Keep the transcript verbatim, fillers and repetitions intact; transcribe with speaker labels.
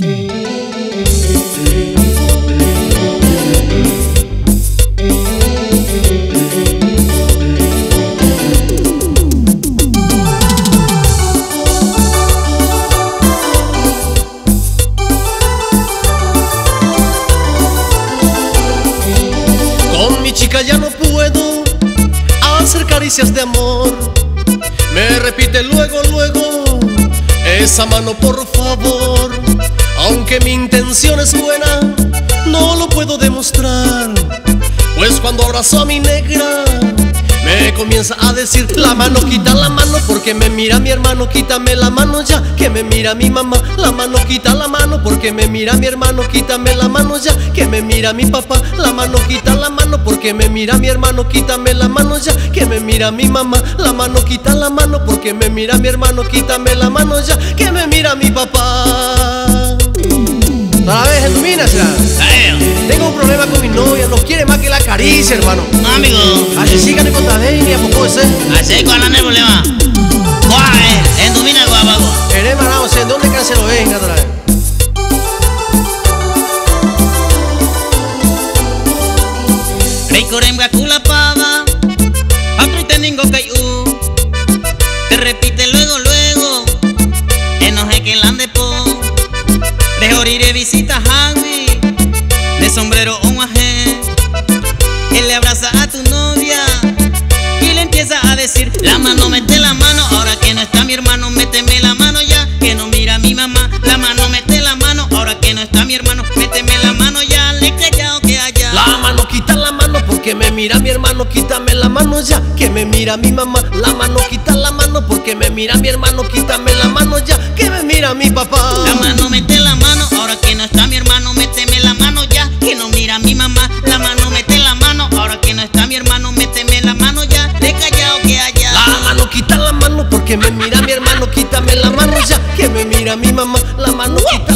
Speaker 1: Con mi chica ya no puedo hacer caricias de amor. Me repite luego, luego esa mano, por favor. Aunque mi intención es buena, no lo puedo demostrar, pues cuando abrazo a mi negra me comienza a decir: la mano, quita la mano, porque me mira mi hermano, quítame la mano ya, que me mira mi mamá. La mano, quita la mano, porque me mira mi hermano, quítame la mano ya, que me mira mi papá. La mano, quita la mano, porque me mira mi hermano, quítame la mano ya, que me mira mi mamá. La mano, quita la mano, porque me mira mi hermano, quítame la mano ya, que me mira mi papá. Otra vez, ilumínasela. Tengo un problema con mi novia, no quiere más que la caricia, hermano.
Speaker 2: No, amigo.
Speaker 1: Así sí que no contas bien, ni a poco ese.
Speaker 2: Así cuál es el problema. ¿Cuál es? En domina guapago.
Speaker 1: Eres manado, ¿de dónde que se lo venga otra vez?
Speaker 2: Reikorembra kula pava, apri teningo kayu. Te repite luego, luego, enoje que lande po. Rejorire visita Javi, de sombrero un ajé. Él le abraza a tu novia y le empieza a decir: la mano, mete la mano, ahora que no está mi hermano, méteme la mano ya, que no mira a mi mamá. La mano, mete la mano, ahora que no está mi hermano, méteme la mano ya, le he callado que allá.
Speaker 1: La mano, quita la mano, porque me mira mi hermano, quítame la mano ya, que me mira mi mamá. La mano, quita la mano, porque me mira mi hermano, quítame la mano ya, que me mira mi papá.
Speaker 2: La mano, mete la mano, ahora que no está mi hermano, méteme la mano ya, que no mira a mi mamá. La mano, mete la mano, ahora que no está mi hermano, méteme la mano ya, le he callado que allá.
Speaker 1: La mano, quita la mano, porque me mira mi hermano, quítame la mano ya, que me mira mi mamá. La mano, quita